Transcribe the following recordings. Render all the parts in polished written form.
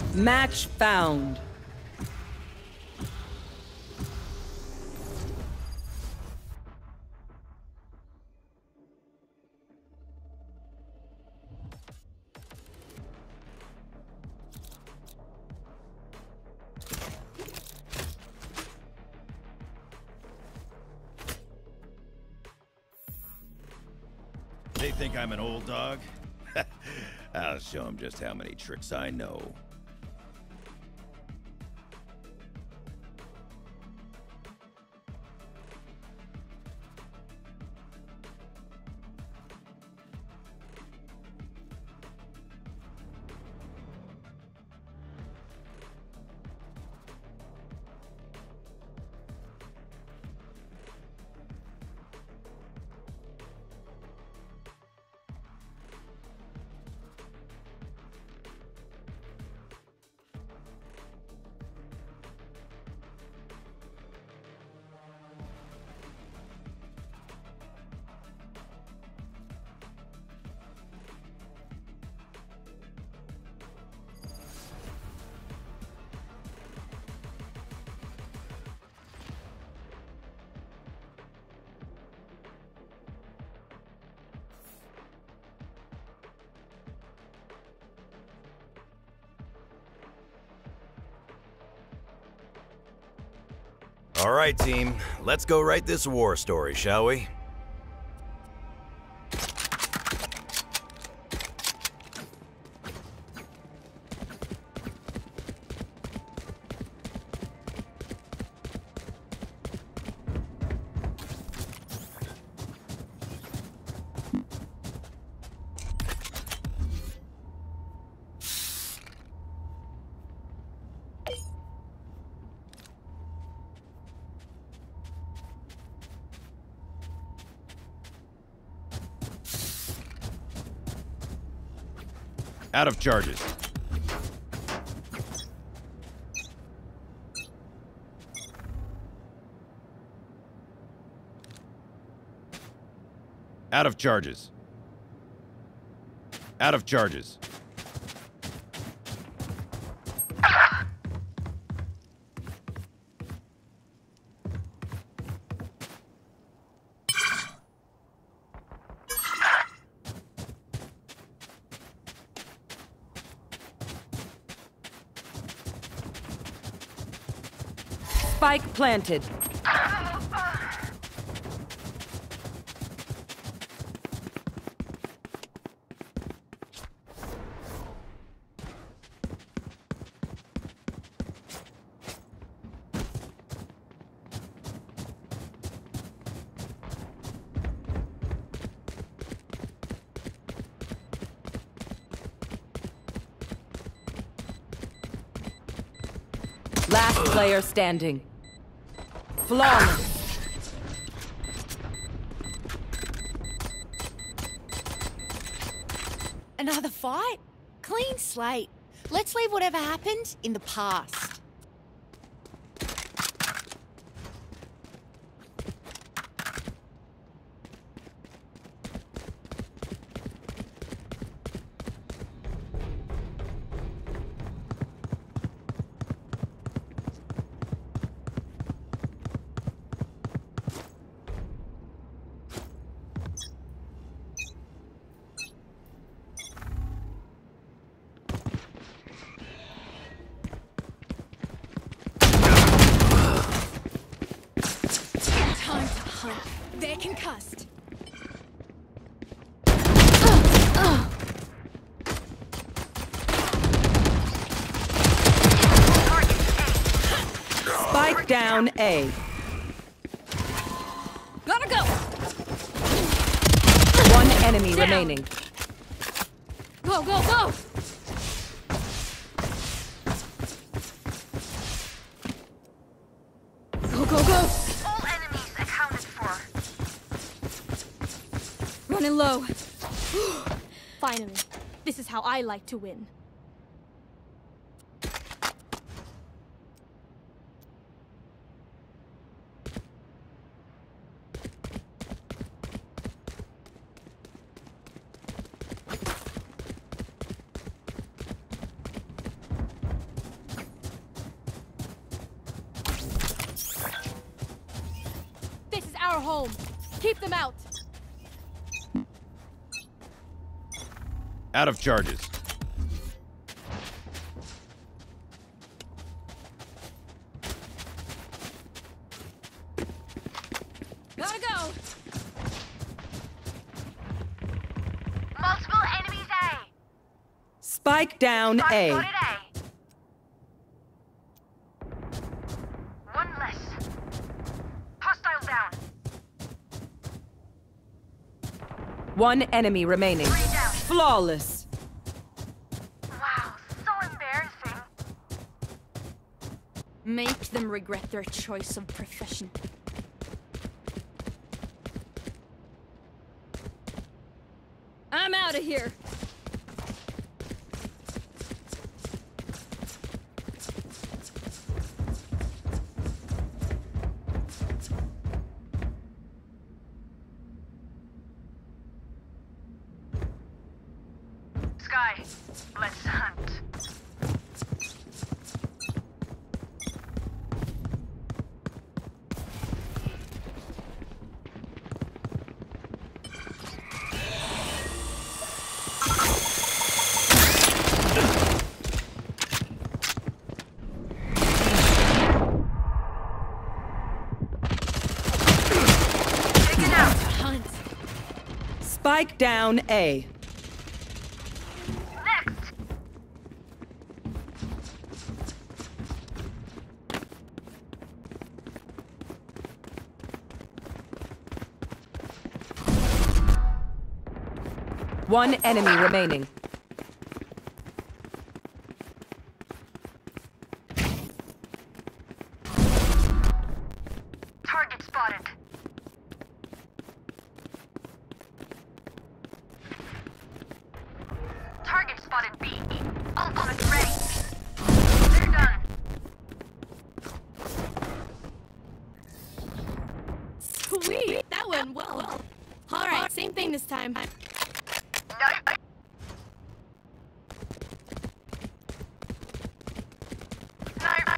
Match found. They think I'm an old dog? I'll show them just how many tricks I know. All right, team. Let's go write this war story, shall we? Out of charges. Out of charges. Out of charges. Spike planted. Last player standing. Flawless. Another fight? Clean slate. Let's leave whatever happened in the past. They're concussed. Spike down A. Gotta go! One enemy remaining. Go, go, go! Go, go, go! All enemies accounted for. Running low. Finally, this is how I like to win. Keep them out. Out of charges. Gotta go. Multiple enemies A. Spike down A. Spotted A. One less. Hostile down. One enemy remaining. 3 down. Flawless. Wow, so embarrassing. Make them regret their choice of profession. I'm out of here. Sky, let's hunt. Taken out. Hunt. Spike down A. Next. One enemy remaining. Target spotted. Target spotted B. Ultimate ready. They're done. Sweet. That went well. All right, same thing this time. No. No.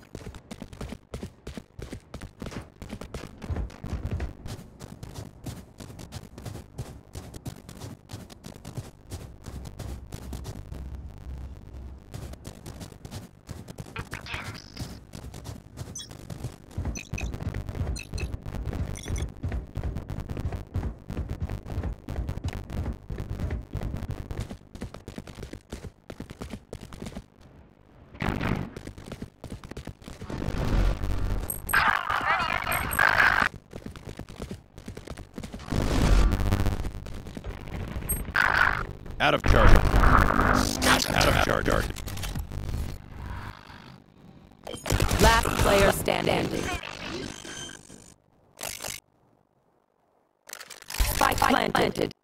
It begins. Out of charges. Out of charges. Last player standing. Spike planted.